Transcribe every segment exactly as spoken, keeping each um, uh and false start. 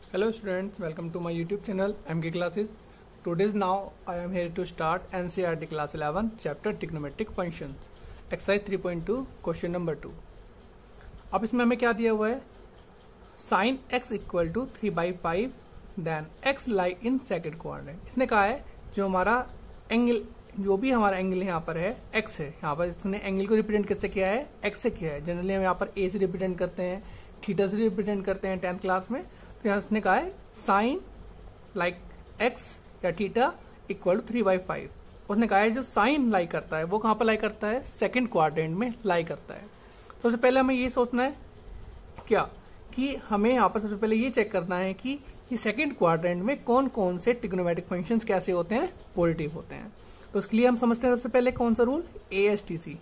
Hello students, welcome to my YouTube channel M K Classes. Today's now I am here to start N C E R T class eleven chapter trigonometric functions exercise three point two question number two. अब इसमें हमें क्या दिया हुआ है, sin x equal to three by five then x lie in second coordinate. इसने कहा है जो हमारा एंगल, जो भी हमारा एंगल यहाँ पर है x है, यहाँ पर इसने एंगल को रिप्रेजेंट किससे किया है, x से किया है. जनरली हम यहाँ पर a से रिप्रेजेंट करते हैं, थीटा से रिप्रेजेंट करते हैं टेंथ क्लास में. तो यहाँ इसने कहा है साइन लाइक एक्स या theta equal to three by five. उसने कहा है जो साइन लाई करता है वो कहाँ पर लाई करता है, सेकंड क्वाड्रेंट में लाई करता है. सबसे तो पहले हमें ये सोचना है क्या कि हमें यहाँ पर सबसे पहले ये चेक करना है कि ये सेकंड क्वाड्रेंट में कौन कौन से ट्रिग्नोमेट्रिक फंक्शंस कैसे होते हैं, पॉजिटिव होते हैं. तो उसके लिए हम समझते हैं सबसे पहले कौन सा rule, A S T C.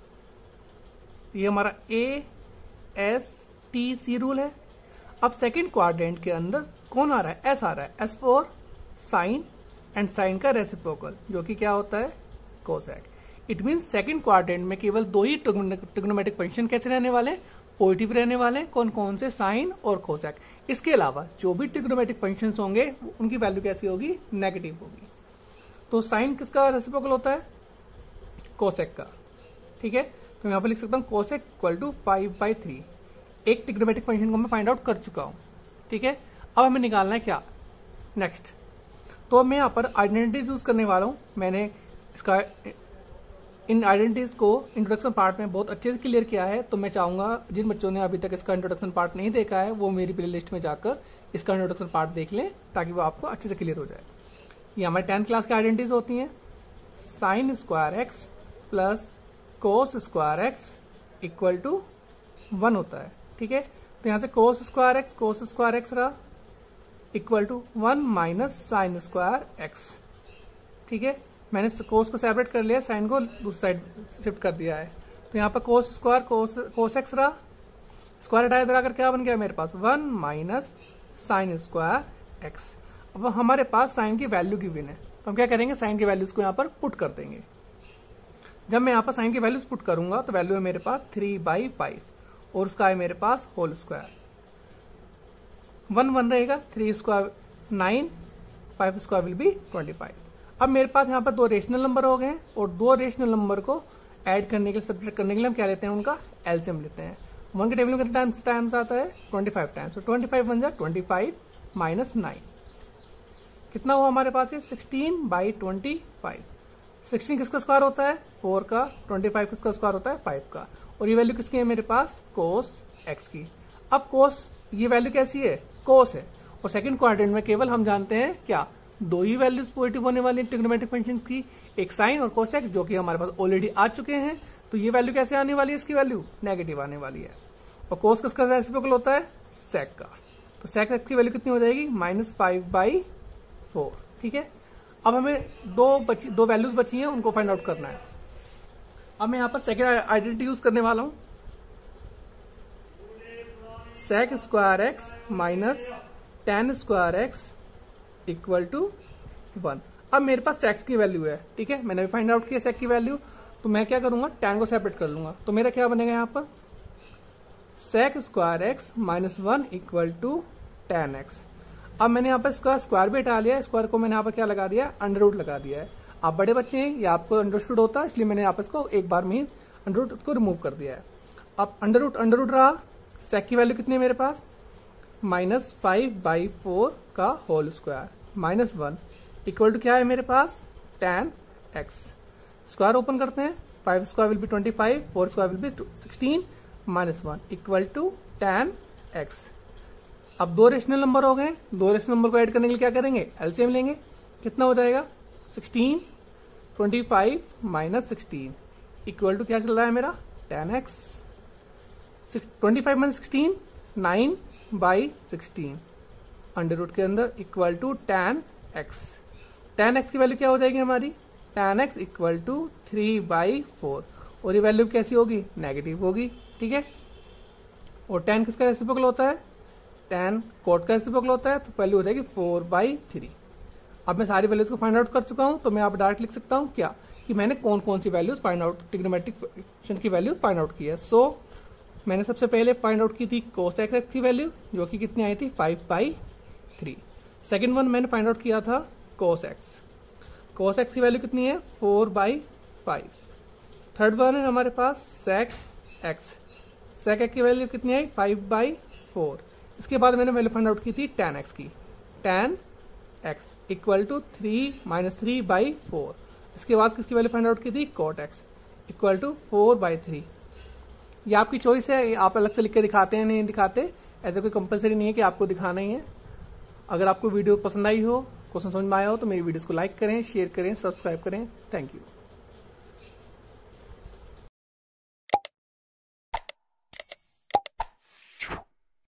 ये हमारा A S T C rule है. अब सेकंड क्वाड्रेंट के अंदर कौन आ रहा है, एस आ रहा है. S for sine and sine का रेसिप्रोकल जो कि क्या होता है, cosec. It mean second quadrant में केवल दो ही ट्रिग्नोमेट्रिक फंक्शन कैसे रहने वाले, पॉजिटिव रहने वाले. कौन कौन से, साइन और कोसेक. इसके अलावा जो भी ट्रिग्नोमेट्रिक फंक्शंस होंगे उनकी वैल्यू कैसी होगी, नेगेटिव होगी. तो साइन किसका रेसिप्रोकल होता है, कोसेक का. ठीक है, तो यहां पर लिख सकता हूं cosec equal to five by three. एक ट्रिग्नोमेट्रिक फंक्शन को मैं फाइंड आउट कर चुका हूं. ठीक है, अब हमें निकालना है क्या, नेक्स्ट. तो मैं यहां पर आइडेंटिटीज यूज करने वाला हूं. मैंने इसका इन आइडेंटिटीज को इंट्रोडक्शन पार्ट में बहुत अच्छे से क्लियर किया है. तो मैं चाहूंगा जिन बच्चों ने अभी तक इसका इंट्रोडक्शन पार्ट नहीं देखा है वो मेरी प्लेलिस्ट में जाकर इसका इंट्रोडक्शन पार्ट देख लें ताकि वो आपको अच्छे से क्लियर हो जाए. ये हमारे टेंथ क्लास की आइडेंटिटीज होती हैं. Sine square x plus cos square x equal to one होता है. ठीक है, तो यहां से cos square x cos square x रहा equal to one minus sine square x. ठीक है, मैंने कोस को सेपरेट कर लिया, साइन को दूसरी साइड शिफ्ट कर दिया है. तो यहाँ पर cos square cos cos x रहा, स्क्वायर हटाया इधर आकर क्या बन गया मेरे पास, one minus sine square x. अब हमारे पास साइन की वैल्यू गिवन है तो हम क्या करेंगे, साइन की वैल्यूज को यहाँ पर पुट कर देंगे. जब मैं यहाँ पर साइन की वैल्यूज पुट करूंगा तो वैल्यू है मेरे पास थ्री बाई फाइव और उसका है मेरे पास होल स्क्वायर. वन वन रहेगा, three square nine, five square will be twenty five. अब मेरे पास यहाँ पर दो रेशनल नंबर हो गए और दो रेशनल नंबर को ऐड करने के लिए, सब्ट्रैक्ट करने के लिए हम क्या लेते हैं, उनका एलसीएम लेते हैं. वन के टेबल में कितने टाइम्स टाइम्स आता है, ट्वेंटी फाइव टाइम्स. तो ट्वेंटी फाइव वन जा ट्वेंटी फाइव माइनस नाइन कितना हुआ हमारे पास, ये sixteen by twenty five. Sixteen किसका स्क्वायर होता है, फोर का. ट्वेंटी फाइव किसका स्क्वायर होता है, फाइव का. और ये वैल्यू किसकी है मेरे पास, कोस एक्स की. अब कोस ये वैल्यू कैसी है, कोस है. और सेकंड क्वाड्रेंट में केवल हम जानते हैं क्या, दो ही वैल्यूज पॉजिटिव होने वाली ट्रिग्नोमेट्रिक फंक्शंस की, एक साइन और कोसेक, जो कि हमारे पास ऑलरेडी आ चुके हैं. तो ये वैल्यू कैसे आने वाली है, इसकी वैल्यू नेगेटिव आने वाली है. और कोस किसका रेसिप्रोकल होता है, सेक का. तो सेक एक्स की वैल्यू कितनी हो जाएगी, माइनस फाइव बाई फोर. ठीक है, अब हमें दो बची दो वैल्यूज बची हैं, उनको फाइंड आउट करना है. अब मैं यहां पर सेकेंड आइडेंटिटी यूज करने वाला हूं, sec square x minus tan square x equal to one. अब मेरे पास सेक्स की वैल्यू है. ठीक है, मैंने भी फाइंड आउट किया सेक की वैल्यू. तो मैं क्या करूंगा, टेन को सेपरेट कर लूंगा. तो मेरा क्या बनेगा यहाँ पर, sec square x minus one equal to tan x. अब मैंने यहाँ पर इसका स्क्वायर भी हटा लिया, स्क्वायर को मैंने यहाँ पर क्या लगा दिया, अंडर रूट लगा दिया है. आप बड़े बच्चे हैं, ये आपको अंडरस्टूड होता है, इसलिए मैंने यहाँ पर इसको एक बार में ही अंडर रूट इसको रिमूव कर दिया है. अब अंडर रूट अंडर रूट रहा, सेक की वैल्यू कितनी है मेरे पास, माइनस फाइव बाई फोर का whole square minus one equal to क्या है मेरे पास, टेन एक्स. स्क्वायर ओपन करते हैं, five square will be twenty five, four square will be sixteen minus one equal to tan x. अब दो rational number हो गए, दो रेशनल नंबर को ऐड करने के लिए क्या करेंगे, एलसीएम लेंगे. कितना हो जाएगा, sixteen, twenty five minus sixteen equal to क्या चल रहा है मेरा, tan x. Twenty five minus sixteen, nine by sixteen under root के अंदर equal to tan x. Tan x की वैल्यू क्या हो जाएगी हमारी, tan x equal to three by four. और ये वैल्यू कैसी होगी, नेगेटिव होगी. ठीक है, और टेन किसका रेसिप्रोकल होता है, टेन कोट का रेसिप्रोकल होता है. तो वैल्यू हो जाएगी फोर बाई थ्री. अब मैं सारी वैल्यूज को फाइंड आउट कर चुका हूं, तो मैं आप डायरेक्ट लिख सकता हूं क्या, कि मैंने कौन कौन सी values find out, trigonometric function की वैल्यू फाइंड आउट की है. सो so, मैंने सबसे पहले फाइंड आउट की थी कोस एक्स की वैल्यू जो कि कितनी आई थी, five by three. Second one मैंने फाइंड आउट किया था कोस एक्स, कोस एक्स की वैल्यू कितनी है four by five. Third one है हमारे पास सेक एक्स, सेक एक्स की वैल्यू कितनी आई फाइव बाई फोर। इसके बाद मैंने वैल्यू फाइंड आउट की थी टेन एक्स की, tan x equal to three minus three by four. इसके बाद किसकी वैल्यू फाइंड आउट की थी cot x equal to four by three. ये आपकी चॉइस है, आप अलग से लिख के दिखाते हैं नहीं दिखाते, ऐसा कोई कंपलसरी नहीं है कि आपको दिखाना ही है। अगर आपको वीडियो पसंद आई हो, क्वेश्चन समझ में आया हो तो मेरी वीडियोस को लाइक करें, शेयर करें, सब्सक्राइब करें। Thank you.